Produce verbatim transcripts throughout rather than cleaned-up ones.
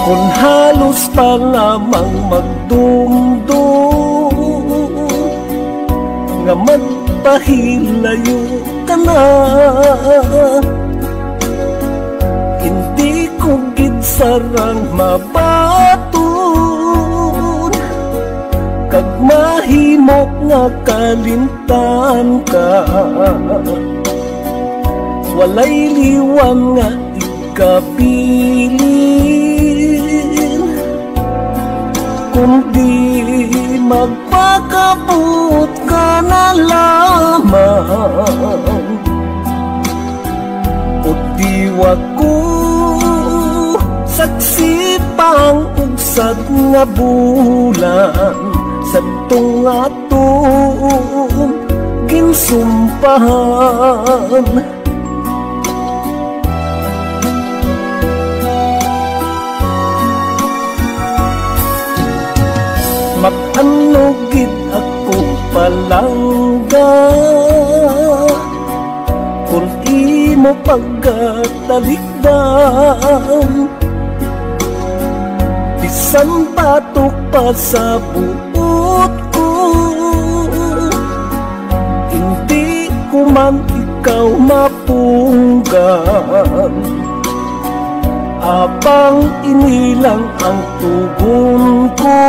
Kung halos pa lamang magdumdum nga magpahilayo ka na, hindi ko gid sarang mabaton kag mahimok nga kalimtan ka. Walay liwan nga ikabilin kundi magpakabut ka na lamang. O diwa ko saksi pang ugsad nga bulan sa tungatong ginsumpahan. Mapanugid ako palangga kung imo pagkatalikdan, bisan patok pa sa buot ko, hindi ko man ikaw mapunggan. Abang inilang ang tugon ko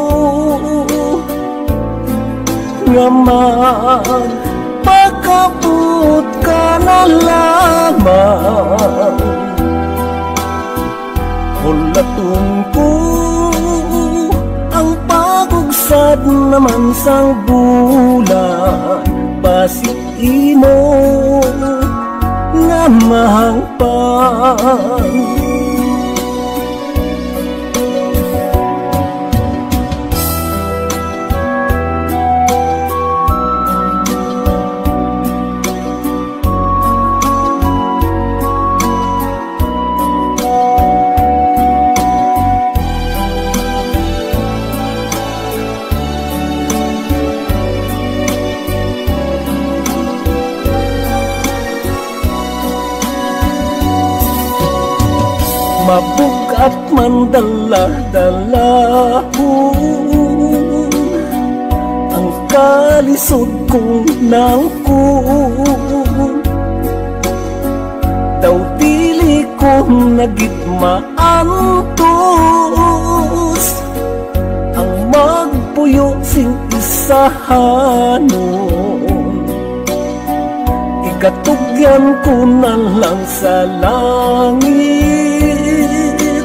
nga magpakabut ka na lamang. Hulatong ko ang pagugsad naman sang bulan, basig imo nga mahangpan. Mabugat man dala-dalahon ang kalisod kong nangkon, daw dili ko nagitmaantos ang magpuyo sing isahanon. Ikatugyan ko na lang sa langit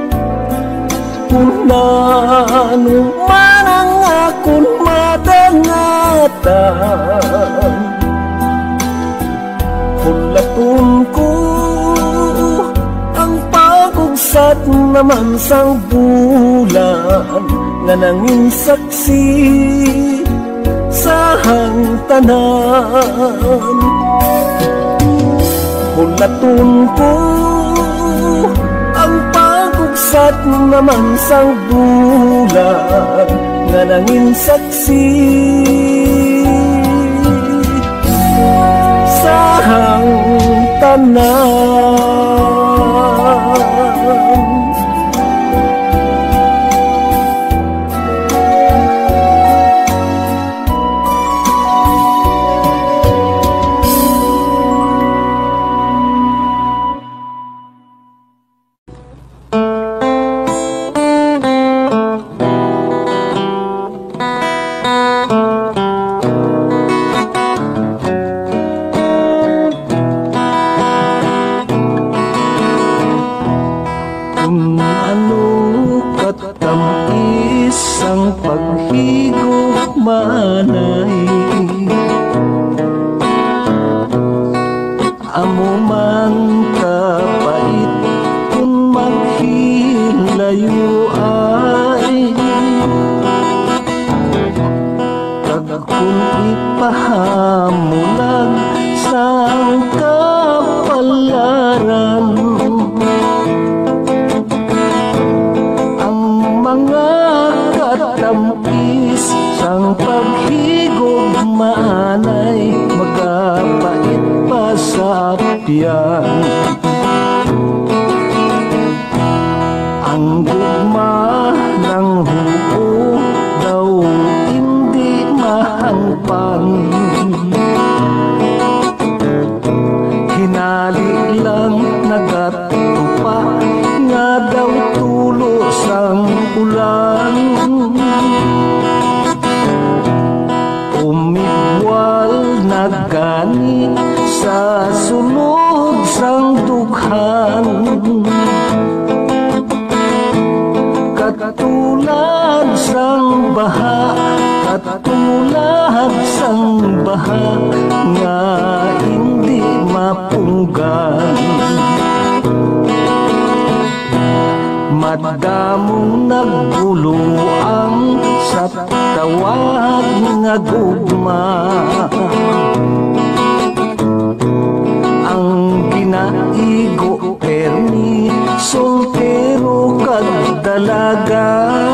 kung ano man ang akong madangatan. Hulaton ko ang pagugsat naman sang bulan nga nangin saksi sa hangtanan. Hulaton ko ang pagugsat naman sang bulan nga nangin saksi sa hangtanan. Ang tingali lang nagatupa nga daw tulo sang ulan. Umibwal na gani sa sulod sang dughan, katulad sang baha, katulad sang baha nga hindi mapunggan. Madamong naguluang sa tawag nga gugma, ang ginaigo permi soltero kag dalaga.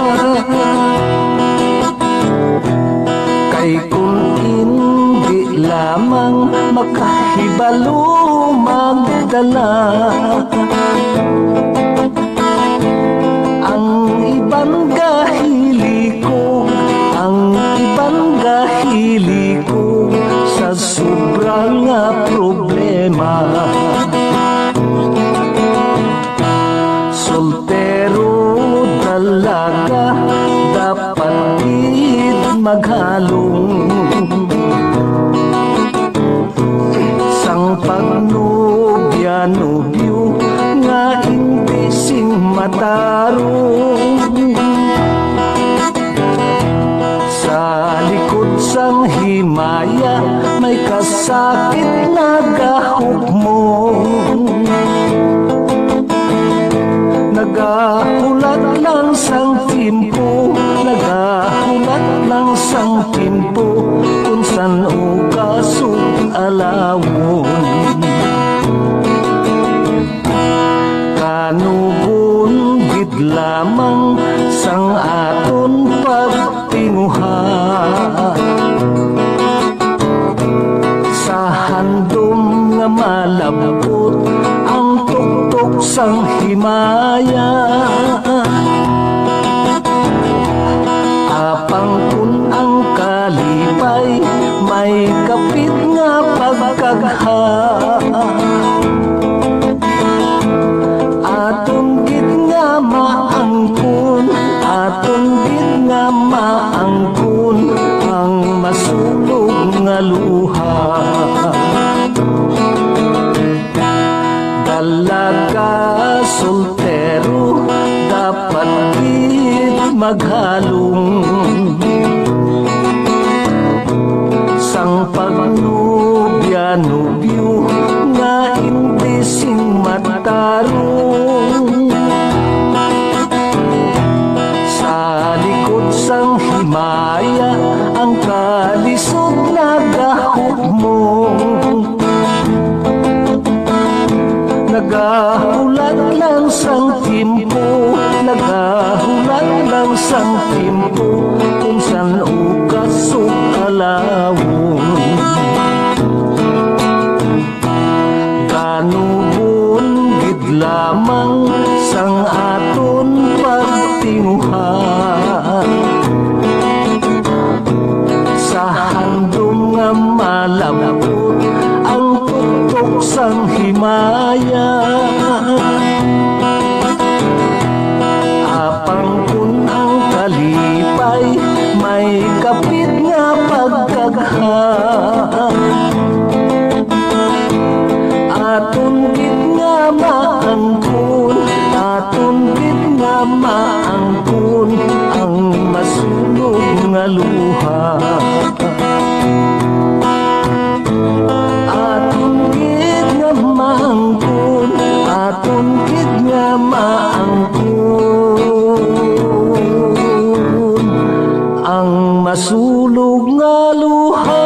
Kay kung hindi lamang makahibalo magdala, ang ibang gahiliko, ang ibang gahiliko sa sobrang nga problema. Soltero dalaga dapat di maghalong, sang pagnobya-nobyo nga hindi sing matarong. Sa likod sang himaya may kasakit na gahukmong, nagahulat lang sang timpo, nagahulat lang sang timpo kung san o kasong alawon. Kanugon gid lamang sang aton pagtinguha, sa handom nga malabot ang tuktok sang himaya. Apang kun ang kalipay may kapit nga pagkagha, aton gid nga maangkon, aton gid nga maangkon ang masulog nga luha. Dalaga soltero dapat gid maghalong, sang pagnobya-nobyo nga hindi sing matarong. Sa likod sang himaya ang kalisod nagahukmong, nagahulat lang sang timpo, nagahulat lang sang timpo kung san o kasong alawon. Kanugon gid lamang sang aton pagtinguha, sa handom nga malabot ang tuktok sang himaya. Apang kun ang kalipay may kapit nga pagkagha, aton gid nga maangkon, aton gid nga maangkon ang masunog nga luha. Aton gid nga maangkon, aton gid nga maangkon ang masulog nga luha.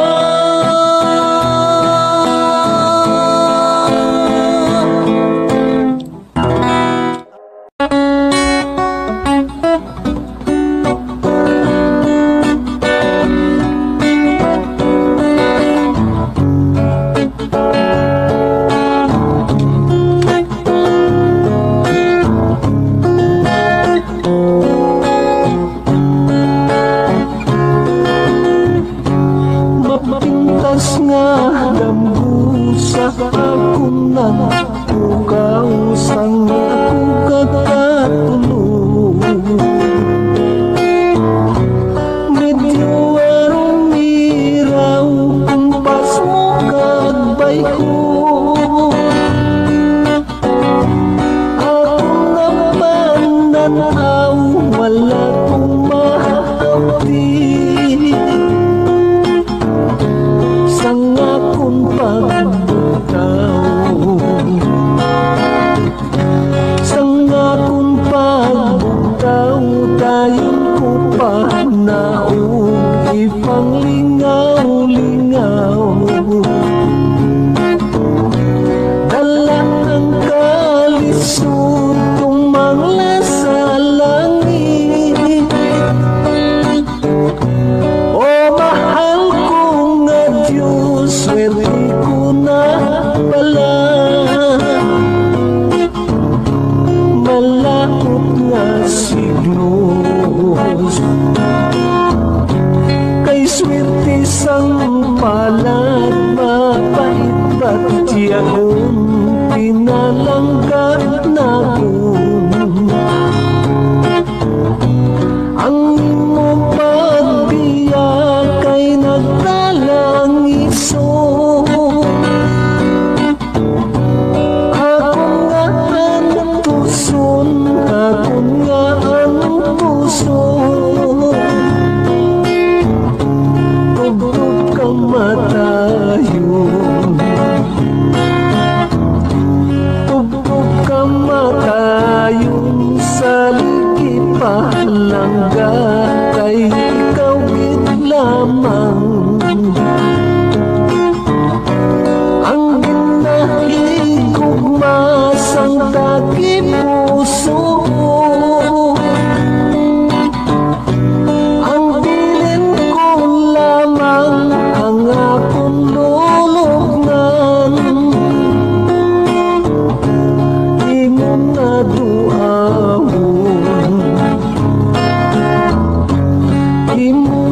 Di mo